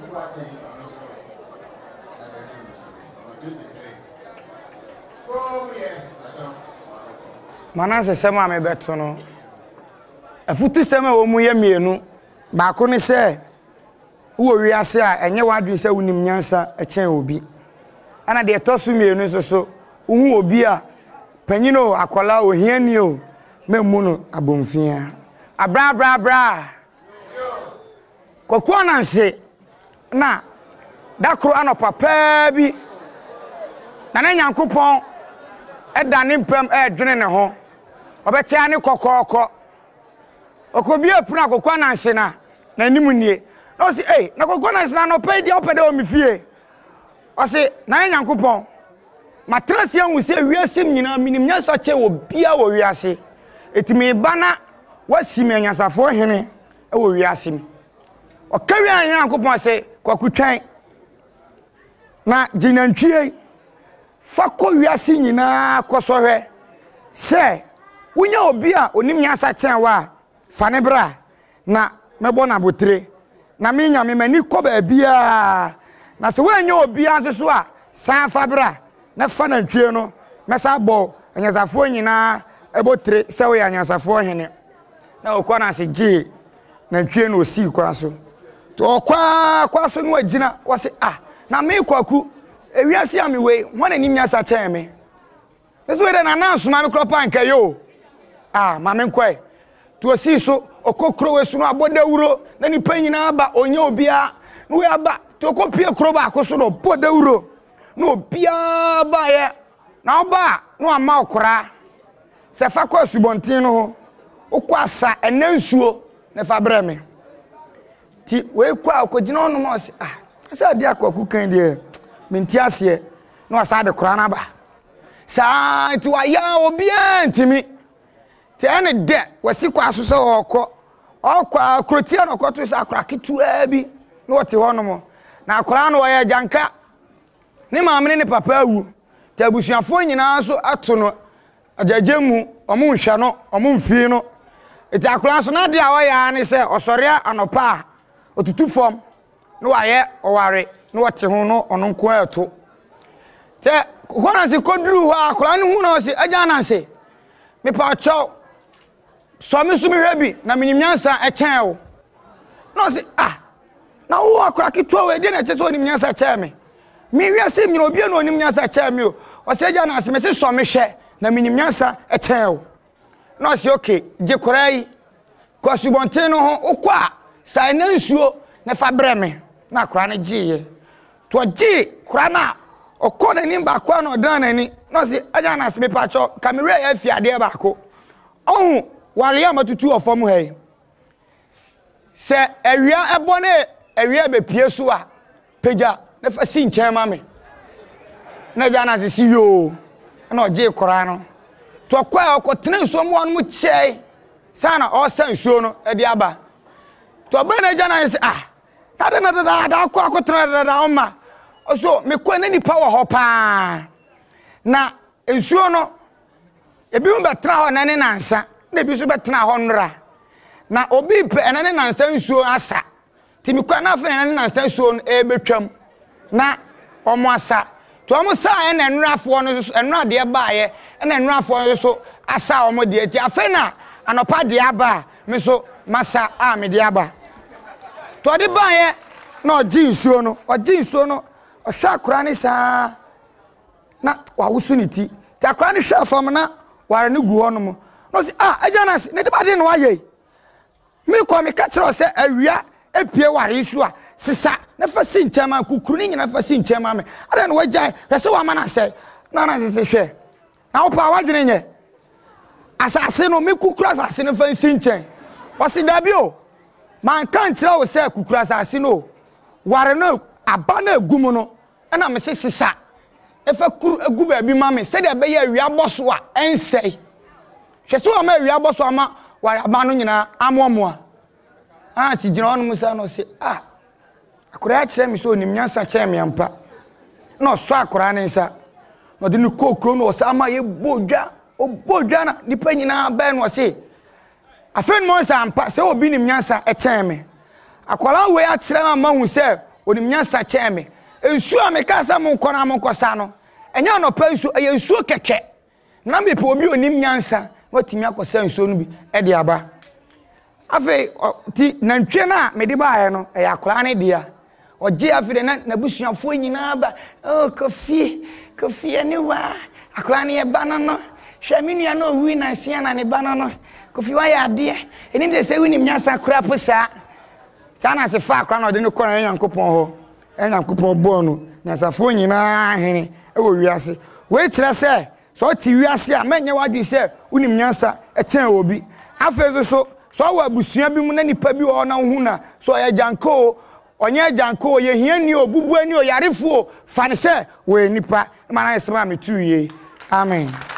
Manase sema me beto no afutu sema wo mu ye mienu ba ko ne se wo wiase a enye wadwe se wonim nyansa echen obi ana de tosu mienu so uhu obi a panyino akola ohiani o memmu no abomfia abra Kwaku Anansi na dakro anopa pa bi na Nyankopon edane mpam edwene ne ho obetia ne kokoko okobi apuna Kwaku Anansi na nimu nie no si na Kwaku Anansi na no pay dia opede o mfie o si na Nyankopon matrasi anwu se wiase nyina minim nyasa che wo bia wo wiase etimi bana wasimi anyasafo hene e wo wiase mi o kawi Nyankopon se Kwaku twan na jinantwie fako wiase nyina kosohwe se wonya obi a onim nyasa chen wa fane bra na mebo na botre na menya me mani ko ba bia na se wonya obi anso a san fa bra na fa na ntwie no mesa bo anyasafo nyina ebotre se wo ya anyasafo hene na okwa na se ji na ntwie no osi kwa so to kwa so no agina wo se na me Kwaku ewiase ami we wona nim nyasa chen me eso we na nanso ma me kropa nka yo ma me nkwe to osi so okokro we so no abodawuro na ni panyina aba onye obia no we aba to okopie kro ba akoso no bodawuro no obia ba ye na oba no ama okora se fa kwa subontin no ho okwasa enansuo na fa breme ti we kwa okogina ono mo se asa dia Kwaku kan de menti ase no asa de kora na ba sa ti wa ya obia ntimi ti ene de wasi kwa so se okwa krotia no kwato se akora ketu abi no wote hono mo na akora no ya janka ni maamene ni papa awu ti abusuafo nyina so ato no ajajemu omu nhwa no omu mfie no ti akora so na de a ya ne se osore anopa otutu fom no waye oware no wote ho no ono nko ato te Kwaku Anansi koduru ho akora ne hu na se aja Anansi me pa cho so me su me hwebi na minyamnyansa echen wo no se na wo akora kitwa we de na che so onimnyansa echen me wiase mi obi na onimnyansa echen me o se aja Anansi me se so me hwe na minyamnyansa echen wo no se okay je korai kwa subonten no ho okwa sai na nsuo na fa breme na akora ne giye to gi kora na okona ni ba kwa na odan nani no se aja Anansi me pa cho kamera ya fiade ba ko ohun wale ya matutu ofom he se awia ebone awia be pie so a peja na fa si nchen ma me na ja na si yo na oje kora no to kwa okotena nso mo anu chei sana o san nso no e di aba to be na ja na si da kwa akotena da oma so me kwa na nipa wo ho pa na nso no ebi mo betra ho na ne nansa na bi so betena ho nra na obi pe enane nansa nsuo asa timi kwa na afa enane nansa nsuo no ebetwam na omo asa to omo sa ene nrafo no so enra de ba ye ene nrafo no so asa omo de ati afa na anopa de aba me so masa me de aba to de ba ye na oji nsuo no ohwa akora ne sa na wa wusuniti ta akora ne hwa fam na ware ne gu ho no mo no si aja Anansi ne de ba de no aye me ko me ka tro se awia epie ware isu a sisa na fa si nchema kukuru ni nyina fa si nchema me ada no wagyan pese wa mana se na Anansi se hwe na wo pa wadwene nye asase no me kukuru asase no fa si nchen wasi dabi o man kan tira wo se kukuru asase no ware no aba na egumu no na me se sisa e fa kuru egu ba bi ma me se de be ya awia boso a ensei hwese wa ma awia boso ama ware aba no nyina amomoa ti gina onu musa no se akora kire mi so onimnyansa che me ampa no so akora ne nsa no de ni kokro no sa ma ye bodwa na nipa nyina ba no se afen mo nsa ampa se obi nimnyansa che me akora we akire ma hu se onim nyansa kyɛn me ensuo a meka sɛ mo nkɔ na mo nkɔsa no ɛnyɛ no pa nsuo ɛyɛ nsuo kɛkɛ na me pe obi onim nyansa watimi akɔsa nsuo no bi ɛde aba afi ti nantwie na me de baaye no ɛyɛ akora ne dia ɔgye afide na busuafo nyinaa ba oh kofie ne wa akora ne ba no hwɛ me nua no wi na sia na ne ba no kofie wa yɛ ade enim de sɛ winim nyansa kora posa Chana se fa akora na ɔde ne kɔ na Nyankopɔn hɔ Nyankopɔn bɔ no nyansafo nyinaa hene ɛwɔ wiase we kyerɛ sɛ so ti wiase a menye wadu sɛ unim nyansa ɛten obi afezo so wɔ abusua bi mu na nipa bi wɔ na hu na so ɔyɛ janko ɔnyɛ janko yɛ hiani obubu ani o yarefo fa ne sɛ wɔ nipa ma na ɛsema metu yie amen